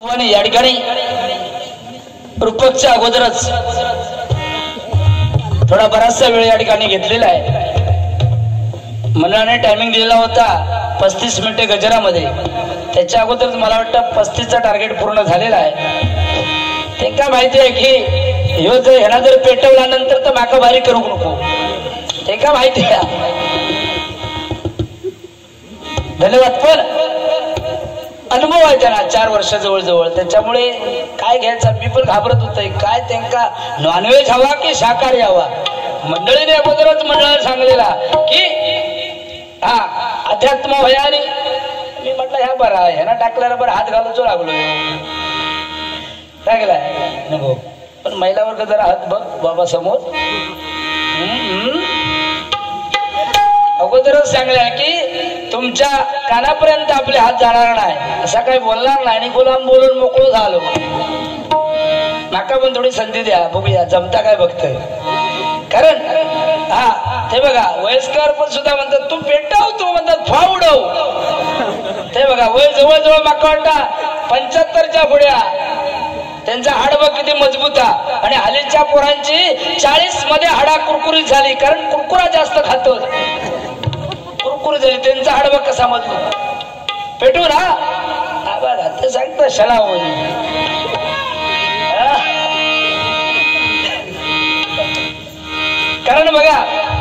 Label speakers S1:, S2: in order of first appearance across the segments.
S1: आणि या ठिकाणी रूपकच्या अगोदरच थोडा बराचसा वेळ या ठिकाणी घेतलेला आहे. मंडळाने टायमिंग दिलेला होता 35 मिनिटे गजरामध्ये. त्याच्या अगोदरच मला वाटतं 35चा टार्गेट पूर्ण झालेला आहे. ते काय माहिती आहे की ह्यो जर ह्याला जर पेटवला नंतर तर माका भारी करू नको. ते काय माहिती आहे. धन्यवाद. पण अनुभव आहे त्यांना 4 वर्ष जवळ त्याच्यामुळे काय घ्यायचा मी पण घाबरत होतोय. काय त्यांना नॉनव्हेज हवा की शाकाहारी हवा. मंडळीने अगोदरच मंडळाला सांगलेला की हा अध्यात्म भयानी. मी म्हटलं ह्या बरा ह्याना टाकल्याला बरं हात घालूचो लागलो टाकलाय नको. पण महिला वर्ग जरा हात बघ बाबा समोर. अगोदरच सांगल्या की तुमच्या कानापर्यंत आपले हात जाणार नाही असा काही बोलणार नाही. आणि गुलाम बोलून मोकळो झालो. माका पण थोडी संधी द्या बघूया जमता काय बघतोय. कारण हा ते बघा वयस्कर पण सुद्धा म्हणतात तू पेटाव तू म्हणतात फावडव. ते बघा वय जवळ माका वाटता 75च्या पुढ्या. त्यांचा हाड बघ किती मजबूत आहे. आणि हल्लीच्या पोरांची 40 मध्ये हाडा कुरकुरीत झाली. कारण कुरकुरा जास्त खातो. कुरकुरी झाली त्यांचा हाड बघ कसा मजबूत. पेटू ना बघा ते सांगत शला कारण बघा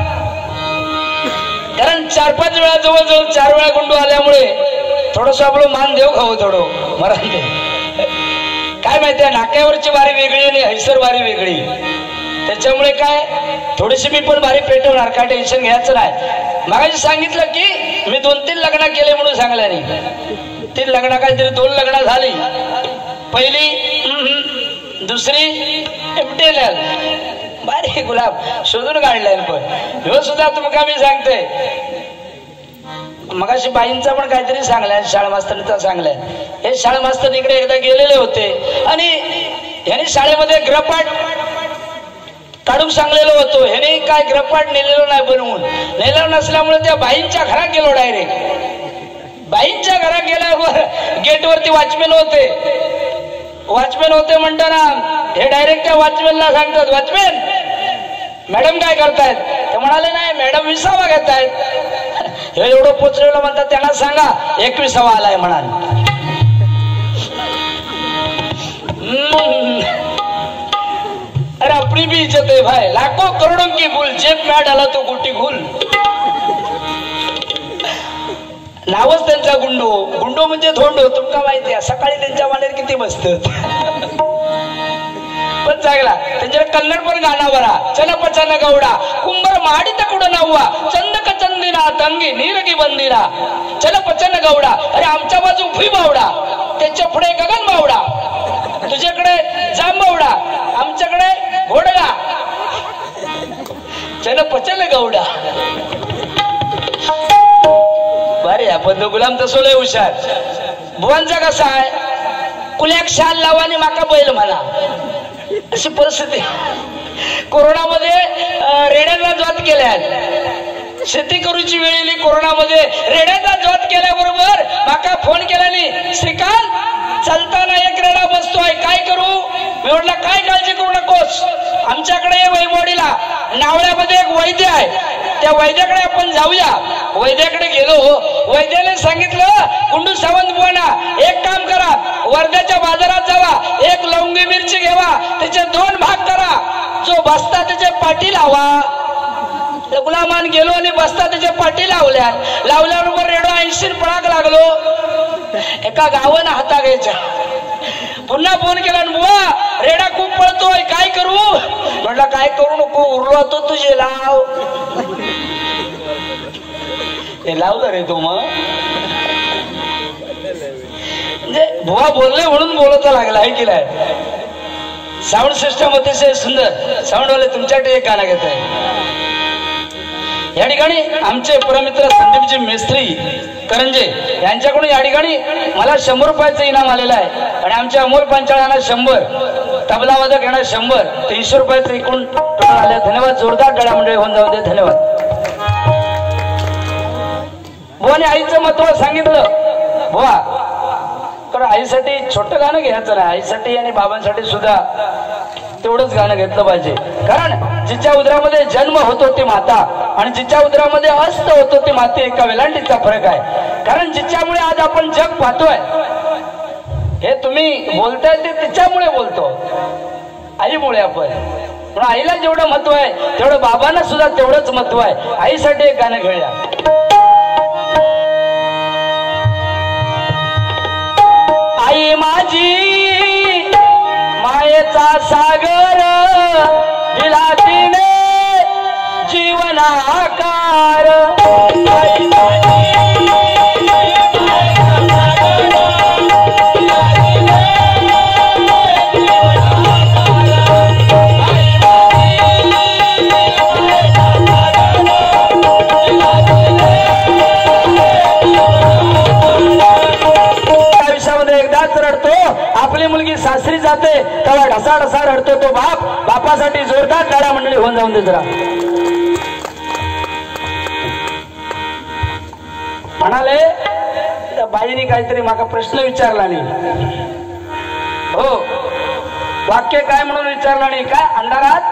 S1: कारण 4-5 वेळा जवळ 4 वेळा गुंडू आल्यामुळे थोडस आपलं मान देव खाऊ थोडं मराठी. काय माहितीये नाक्यावरची वारी वेगळी आणि हैसर वारी वेगळी. त्याच्यामुळे काय थोडीशी मी पण वारी पेटवणार काय टेन्शन घ्यायचं नाही. मागाशी सांगितलं की मी 2-3 लग्न केले म्हणून सांगल्याने. 3 लग्न काहीतरी 2 लग्न झाली. पहिली दुसरी एमटेल बारी गुलाब शोधून काढलाय. पण ह्यो सुद्धा तुमका मी सांगते मगाशी बाईंचा पण काहीतरी सांगलाय शाळा मास्तरचा सांगलाय. हे शाळा मास्तर इकडे एकदा गेलेले होते आणि ह्याने शाळेमध्ये ग्रहपाठ काढून सांगलेलं होतं. ह्याने काय ग्रहपाठ नेलेलं नाही बनवून. नेलेलं नसल्यामुळे त्या बाईंच्या घरात गेलो डायरेक्ट. बाईंच्या घरात गेल्यावर गेटवरती वॉचमॅन होते म्हणताना हे डायरेक्ट त्या वॉचमॅनला सांगतात वॉचमॅन मॅडम काय करतायत. ते म्हणाले नाही मॅडम 20वा घेतायत. हे एवढं पोचलेलं म्हणतात त्यांना सांगा 21वा आलाय म्हणाल. अरे अपनी भी इज्जत है भाई. लाखों करोड़ों की भूल जेब में डाला तो गोटी घुल. नावच त्यांचा गुंडो. गुंडो म्हणजे धोंडो. तुमका माहिती आहे सकाळी त्यांच्या वाड्यात किती बसतात. पण चांगला त्यांच्याकडे कन्नड पण गाणं बरा. चनपचन गौडा कुंभर माडी तकुड नव्वा चंदक चंदिना तंगी नीरगी बंदिना चनपचन गौडा. अरे आमच्या बाजू भुई बावडा त्याच्या पुढे गगन बावडा. तुझ्याकडे जांबावडा आमच्याकडे घोडगा. चनपचन गौडा. बरे आपण तो गुलाम तसो लय हुशार. बुवांचा कसा आहे कुल्याक शाल लावा आणि माका बैल म्हणा अशी परिस्थिती. कोरोनामध्ये रेड्याचा ज्वात केल्या. शेती करूची वेळ येईल कोरोनामध्ये रेड्याचा ज्वात केल्याबरोबर माका फोन केल्याने श्रीकांत चालताना एक रेडा बसतोय काय करू. मी म्हटलं काय काळजी करू नकोस आमच्याकडे वैभवडीला नावळ्यामध्ये एक वैद्य आहे. त्या वैद्याकडे आपण जाऊया. वैद्याकडे गेलो. वैद्याने सांगितलं गुंडू सावंत बुवाना एक काम करा वर्ध्याच्या बाजारात जावा 1 लवंगी मिरची घेवा त्याचे 2 भाग करा. जो बसता त्याच्या पाठी लावा. गुलामान गेलो आणि बसता त्याच्या पाठी लावल्याबरोबर रेडो 80 पळाक लागलो. एका गावानं हाता घ्यायच्या. पुन्हा फोन केला बुवा रेडा खूप पळतोय काय करू. म्हटलं काय करू नको उरलो तो तुझे लाव. हे लावलं रे तू मग म्हणजे बुवा बोलले म्हणून बोलत लागला आहे की नाही. साऊंड सिस्टम अतिशय सुंदर. साऊंडवाले तुमच्याकडे एक गाणं घेत आहे. या ठिकाणी आमचे परमित्र संदीपजी मेस्त्री करंजे यांच्याकडून या ठिकाणी मला 100 रुपयाचं इनाम आलेलं आहे. आणि आमच्या अमोल पंचाळ यांना 100 तबलावादक यांना 100 300 रुपयाचं एकूण टोटल आले. धन्यवाद. जोरदार टाळ्या मंडळी होऊन जाऊ दे. धन्यवाद. बुवाने आईचं महत्व सांगितलं. बुवा कारण आईसाठी छोटं गाणं घ्यायचं नाही, आईसाठी आणि बाबांसाठी सुद्धा तेवढंच गाणं घेतलं पाहिजे. कारण जिच्या उदरामध्ये जन्म होतो ती माता आणि जिच्या उदरामध्ये अस्त होतो ती माती एका वेलांटीचा फरक आहे. कारण जिच्यामुळे आज आपण जग पाहतोय, हे तुम्ही बोलताय ते तिच्यामुळे बोलतो, आईमुळे. आपण आईला जेवढं महत्व आहे तेवढं बाबांना सुद्धा तेवढंच महत्व आहे. आईसाठी एक गाणं घेऊया. आई माझी मायेचा सागर दिला तिने जीवनाकार. आई माझी आपली मुलगी सासरी जाते तेव्हा ढसा ढसा रडतो तो बाप. बापासाठी जोरदार टाळ्या मंडळी होऊन जाऊन दे जरा. म्हणाले त्या बाईने काहीतरी माका प्रश्न विचारला नाही. हो, वाक्य काय म्हणून विचारला नाही. काय अंधारात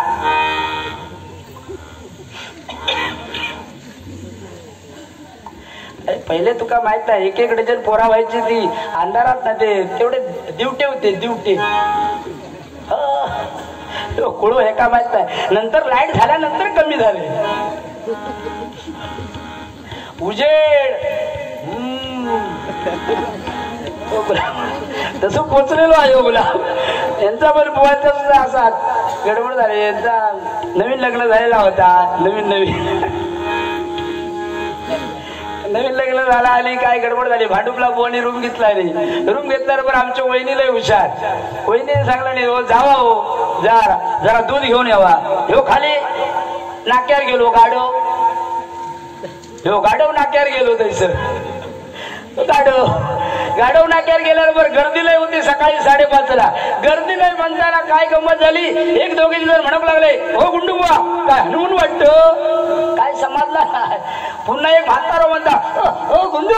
S1: पहिले तुका माहित आहे, एक एक डझन पोरा व्हायची ती अंधारात ना. ते तेवढे दिवटे होते, दिवटे. कुळू हे का माहित नाही. नंतर लाईट झाल्यानंतर कमी झाले. उजेड तसं पोचलेलो आहे गुलाब. यांचा पण बुवाचा सुद्धा असा गडबड झाली. यांचा नवीन लग्न झालेला होता. नवीन लग्न झाला आणि काय गडबड झाली. भांडुपला बोनी रूम घेतला नाही. रूम घेतल्यावर आमच्या वहिनीला हुशार. वहिनीने सांगलं नाही, हो जावा, हो जरा दूध घेऊन यावा. ह्यो खाली नाक्यावर गेलो, गाडव नाक्यावर गेलो. तैसर गाडव नाक्यावर गेल्यावर गर्दी लय होती. सकाळी 5:30ला गर्दी लय म्हणताना काय गंमत झाली. एक दोघे जण म्हणू लागले, हो गुंडू बुवा, काय हनुमान वाटत, काय समजला. पुन्हा एक म्हातारा म्हणता, हो गुंडू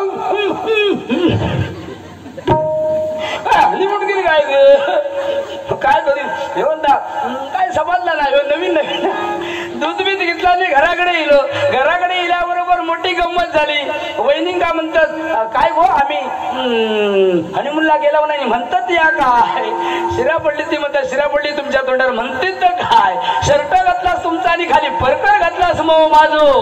S1: हनुमान गेली काय काय तरी हे म्हणता, काय समजला ना. नवीन दूध बीत घेतला आणि घराकडे येलो. घराकडे येल्याबरोबर मोठी गंमत झाली. वहिनी का म्हणतात, काय गो आम्ही हनीमूनला गेला नाही म्हणतात. या काय शिरा पडली ती म्हणतात. शिरा पडली तुमच्या तोंडावर म्हणतात तर काय. शर्ट घातलास तुमचा आणि खाली परकर घातलास मग माझो.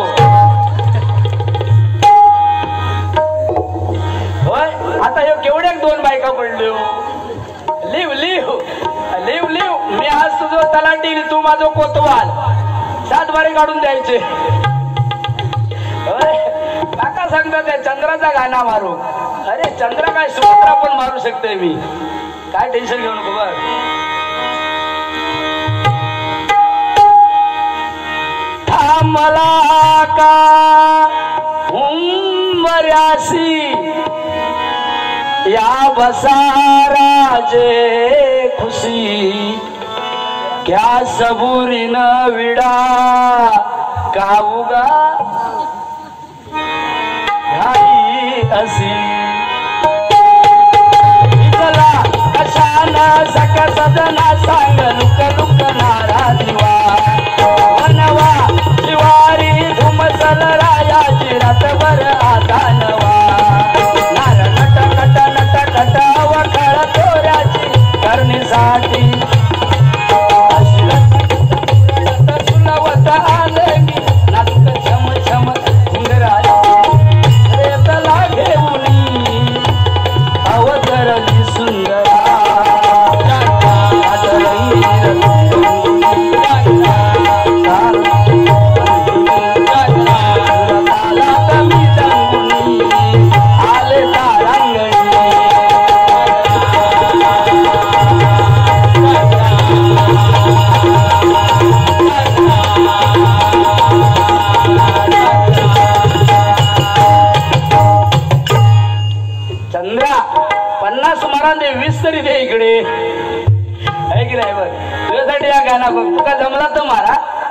S1: होय, आता हे केवढ्या 2 बायका पडलो. लिव लिव लिव लिव. मी आज तुझं तलाठी, तू माझं कोतवाल. 7 बारे काढून द्यायचे. काका सांगतात त्या चंद्राचा गाणा मारू. अरे चंद्र काय, सुभद्रा पण मारू शकते मी. काय टेन्शन घेऊ नको. बघ थांबला का उंबऱ्यासी या बसारा जे खुशी. क्या सबुरी न विडा गाऊगा घाई असी. इथला कशाना सका सजना सांग लुक लुक नारा दिवा. वनवा शिवारी धुमसल रायाची रातभर आदानवा. नार नट नट नट नट वखळ तोऱ्याची करणीसाठी.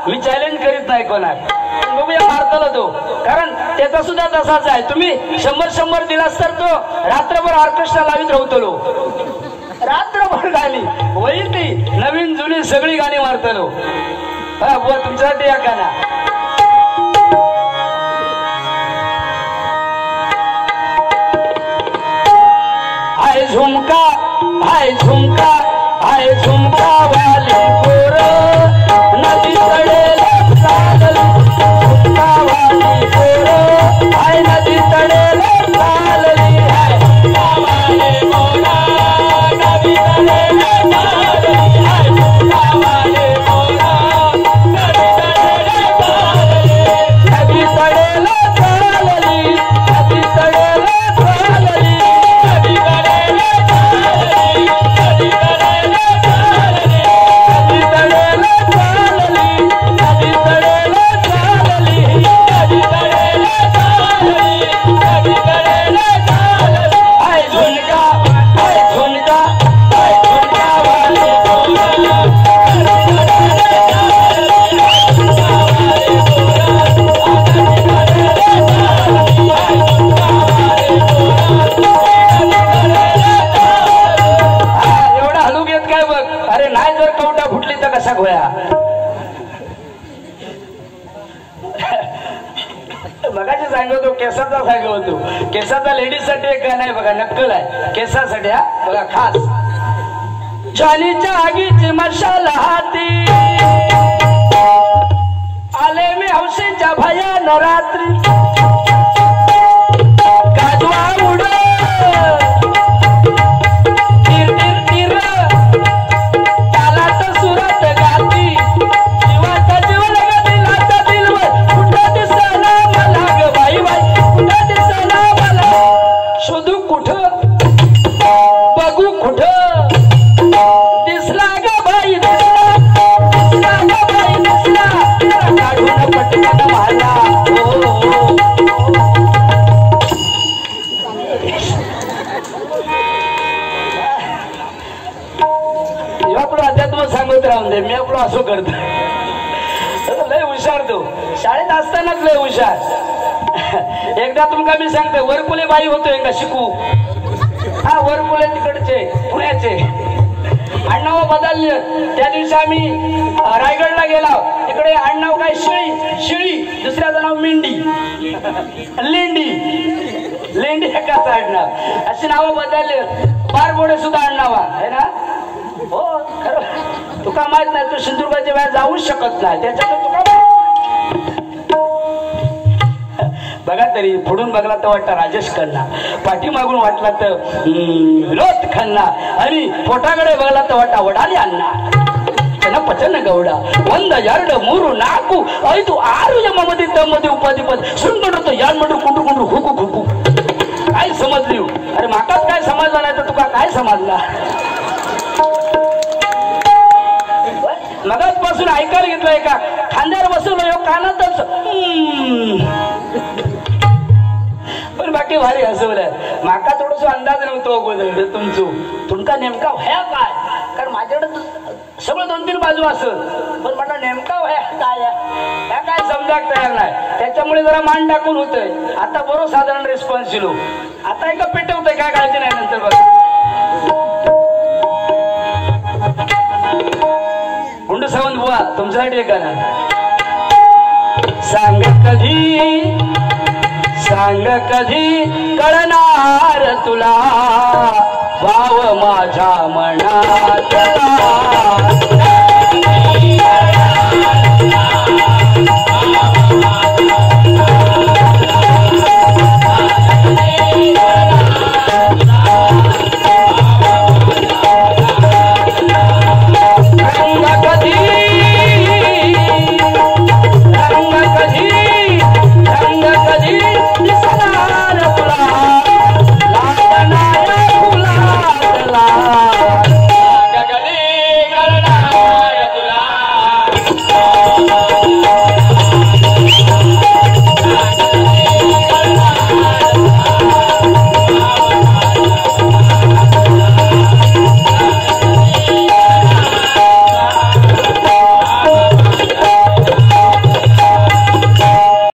S1: मी चॅलेंज करीत नाही कोणाक, बघूया मारताला तो, कारण त्याचा सुद्धा तसाच आहे. तुम्ही 100 दिलास तर तो रात्रभर ऑर्केस्ट्रा लावित राहतलो, रात्रभर गाणी वही ती नवीन जुनी सगळी गाणी मारतलो. हा बुवा तुमच्यासाठी या गाणं. हाय झुमका हाय झुमका हाय झुमका वाली पोर नदी तडेला चालली, झुमका वाली पोर हाय नदी तडेला चालली, हाय झुमका वाली पोर नदी तडेला चालली, हाय झुमका वाली पोर नदी तडेला चालली, नदी तडेला चालली, नदी तडेला चालली, नदी तडेला चालली, नदी तडेला चालली, नदी तडेला चालली, नदी तडेला चालली, नदी तडेला चालली, नदी तडेला चालली. हाय झुणका हाय झुणका हाय झुणका वाली पोर एवढा हलू घेत काय बघ. अरे नाही जर कवटा फुटली तर कसा गोया. बघाची सांगत होतो, केसाचा सांगत होतो. केसाचा लेडीज साठी एक गाणं आहे बघा, नक्कल आहे केसासाठी. हा बघा खास. ज्वालीच्या आगीची मशाल हाती आले मी हौशीच्या भयान रात्री, गाजवा उड तिर तिर तिर तालात सुरत गाती, जीवाचा जीव लगा दिलाचा दिलवर, कुठं दिसना मला ग बाई बाई, कुठं दिसना मला, शोधू कुठं बघू कुठं, दिसला ग बाई दिसला, दिसला ग बाई दिसला, काढून पटकन मला. आपलं अध्यात्म सांगत राहून दे, मी आपलं असं करतो. लय हुशार तो, शाळेत असतानाच लय हुशार. एकदा तुमका मी सांगतो, वरकुले बाई होतो का शिकू. हा वरकुले तिकडचे पुण्याचे आडनाव बदलले. त्या दिवशी आम्ही रायगडला गेला, तिकडे आडनाव काय शिळी शिळी, दुसऱ्याचं नाव मेंढी, लेंडी लेंडी एकाच आडनाव, अशी नावं बदलले. बारगोडे सुद्धा आडनाव आहे ना. हो खरं तुका माहित नाही, तू सिंधुदुर्गाच्या वेळा जाऊच शकत नाही, त्याच्यात तुका बघा. तरी पुढून बघला तर वाटतं राजेश खन्ना, पाठीमागून वाटला तर विनोद खन्ना, आणि पोटाकडे बघला तर वाटा वडाली अण्णा, पचन गौडा, 1 2 3 4 5 6 यमामध्ये तमध्ये उपाधिपद सुंदर यान मंडळ कुंडू कुंडू हुकू हुकू. काय समजली? अरे माकाच काय समजला नाही तर तुका काय समजला. मगाचपासून ऐकायला घेतलंय का, खांद्यावर बसवलं कानातच, पण बाकी भारी हसवलंय. माका थोडस अंदाज नव्हतो अगोदर तुमका नेमका व्हाया काय, कारण माझ्याकडे सगळं 2-3 बाजू असत, पण मला नेमका व्हाया काय काय समजाक तयार नाही. त्याच्यामुळे जरा मान टाकून होतंय. आता बरोबर साधारण रिस्पॉन्स दिलो. आता एका पेटवतंय, काय काळजी नाही नंतर बघा. गुंड सावंत बुवा तुमच्यासाठी एक गाणं. सांग कधी कळणार तुला, भाव माझ्या मनात